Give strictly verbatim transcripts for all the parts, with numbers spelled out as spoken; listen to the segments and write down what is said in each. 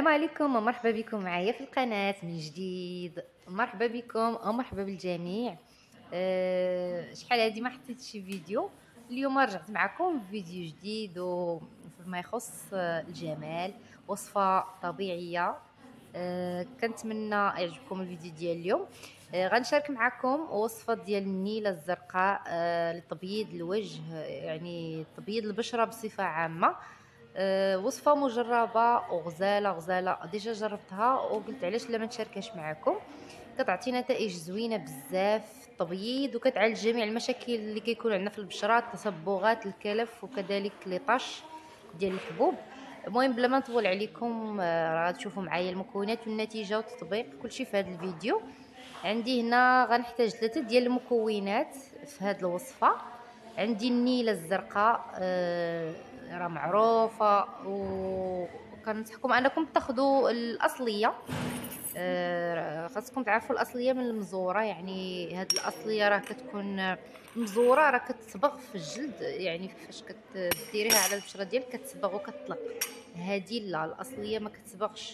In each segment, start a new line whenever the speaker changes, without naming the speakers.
عليكم ومرحبا بكم معايا في القناة من جديد. مرحبا بكم او مرحبا بالجميع. أه شحال هادي ما حطيتش شي فيديو. اليوم رجعت معكم بفيديو جديد وفيما يخص الجمال، وصفة طبيعية. أه كنتمنى يعجبكم الفيديو ديال اليوم. أه غنشارك معكم وصفة ديال النيلة الزرقاء أه لتبييض الوجه، يعني تبييض البشرة بصفة عامة. أه وصفه مجربه وغزاله غزاله، ديجا جربتها وقلت علاش لا ما نشاركهاش معكم. كتعطي نتائج زوينه بزاف في التبييض، وكتعالج جميع المشاكل اللي كيكون عندنا في البشره، التصبغات، الكلف، وكذلك لي طاش ديال الحبوب. المهم بلا ما نطول عليكم، آه، راه غتشوفوا معايا المكونات والنتيجه والتطبيق كلشي في هذا الفيديو. عندي هنا غنحتاج ثلاثه ديال المكونات في هذه الوصفه. عندي النيله الزرقاء، آه راه معروفه، وكنصحكم انكم تاخذوا الاصليه. آه خاصكم تعرفوا الاصليه من المزوره، يعني هاد الاصليه راه كتكون مزوره، راه كتصبغ في الجلد، يعني فاش كديريها على البشره ديالك كتصبغ وكتطلق. هادي لا، الاصليه ما كتصبغش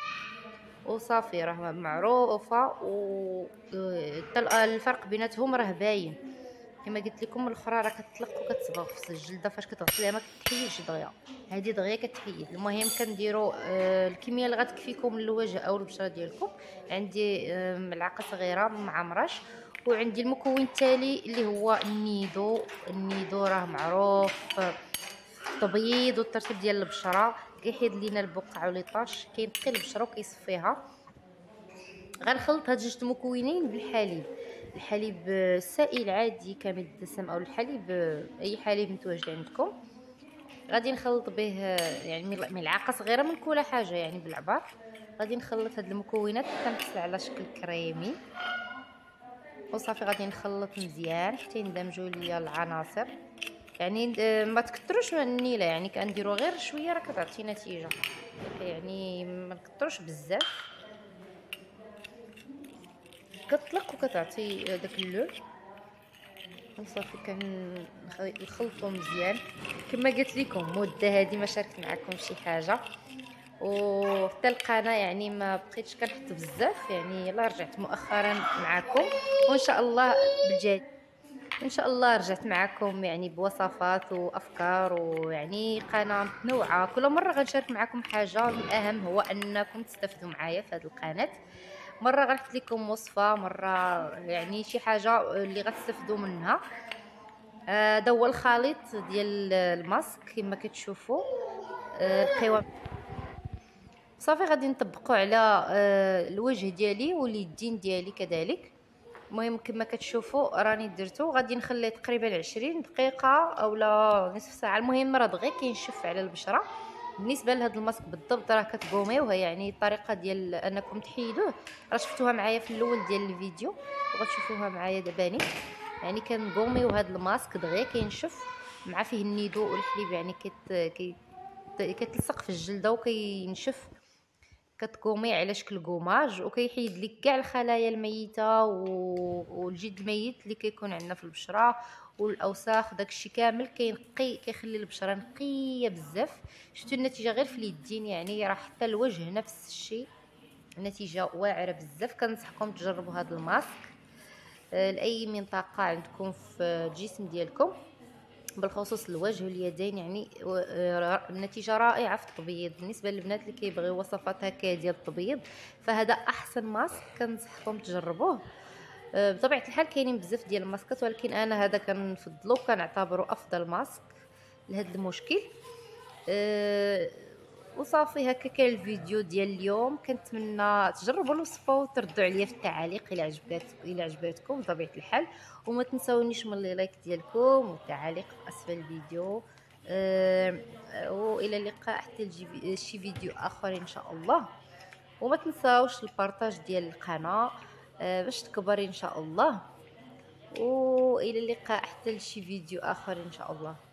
وصافي، راه معروفه، و الفرق بيناتهم راه باين. كما قلت لكم الاخرى راه كتطلق وكتصبغ في الجلده فاش كتغسليها، ما كتحيدش دغيا. هذه دغيا كتحيد. المهم كنديروا آه الكميه اللي غتكفيكم للوجه او البشره ديالكم. عندي آه ملعقه صغيره مع مرش، وعندي المكون التالي اللي هو النيدو. النيدو راه معروف في التبييض والترطيب ديال البشره، كيحيد لينا البقع وليطاش، كينقي البشره وكيصفيها. غنخلط هاد جوج المكونين بالحليب، الحليب السائل عادي كامل الدسم او الحليب اي حليب متواجد عندكم. غادي نخلط به يعني ملعقه صغيره من كل حاجه، يعني بالعبار. غادي نخلط هاد المكونات كنغسل على شكل كريمي، وصافي غادي نخلط مزيان حتى يندمجوا ليا العناصر. يعني ما تكثروش من النيله، يعني كنديروا غير شويه راه كتعطي نتيجه، يعني ما نكثروش بزاف. كتطلق وكتعطي داك اللون. وصافي كنخلطو مزيان. كما قلت لكم مده هذه ما شاركت معكم شي حاجه، وحتى القناه يعني ما بقيتش كنحط بزاف، يعني يلا رجعت مؤخرا معكم، وان شاء الله بالجاي ان شاء الله رجعت معكم يعني بوصفات وافكار، ويعني قناه متنوعه. كل مره غنشارك معكم حاجه، الاهم هو انكم تستفدوا معايا في هذه القناه. مره غنحط لكم وصفه، مره يعني شي حاجه اللي غتستفدوا منها. هذا آه هو الخليط ديال الماسك كما كتشوفوا. آه القوام صافي غادي نطبقوا على آه الوجه ديالي واليدين ديالي كذلك. المهم كما كتشوفوا راني درتو، غادي نخليه تقريبا عشرين دقيقه اولا نصف ساعه. المهم راه دغيا كينشف على البشره. بالنسبه لهذا الماسك بالضبط راه كتقوميوه، يعني الطريقه ديال انكم تحيدوه راه شفتوها معايا في الاول ديال الفيديو وغتشوفوها معايا داباني. يعني كنقوميو هذا الماسك دغيا كينشف مع فيه النيدو والحليب، يعني كيت كي كيتلصق في الجلده وكينشف. كتقومي على شكل كوماج وكيحيد لك كاع الخلايا الميته والجلد الميت اللي كيكون عندنا في البشره والاوساخ، داكشي كامل كينقي، كيخلي البشره نقيه بزاف. شفتوا النتيجه غير في اليدين، يعني راه حتى الوجه نفس الشيء، النتيجه واعره بزاف. كنصحكم تجربوا هذا الماسك لاي منطقه عندكم في الجسم ديالكم، بالخصوص الوجه واليدين. يعني النتيجه رائعه في التبييض. بالنسبه للبنات اللي كيبغيو وصفات هكا ديال التبييض فهذا احسن ماسك كنصحكم تجربوه. بطبيعه الحال كاينين بزاف ديال الماسكات، ولكن انا هذا كنفضلو كنعتبره افضل ماسك لهذا المشكل. وصافي هكا كان الفيديو ديال اليوم. كنتمنى تجربوا الوصفه وتردوا عليا في التعاليق الى عجبات الى عجباتكم بطبيعه الحال. وما تنساونيش من لي لايك ديالكم والتعاليق في اسفل الفيديو. أه والى اللقاء حتى شي فيديو اخر ان شاء الله. وما تنساوش البارطاج ديال القناه أه باش تكبر ان شاء الله. والى اللقاء حتى شي فيديو اخر ان شاء الله.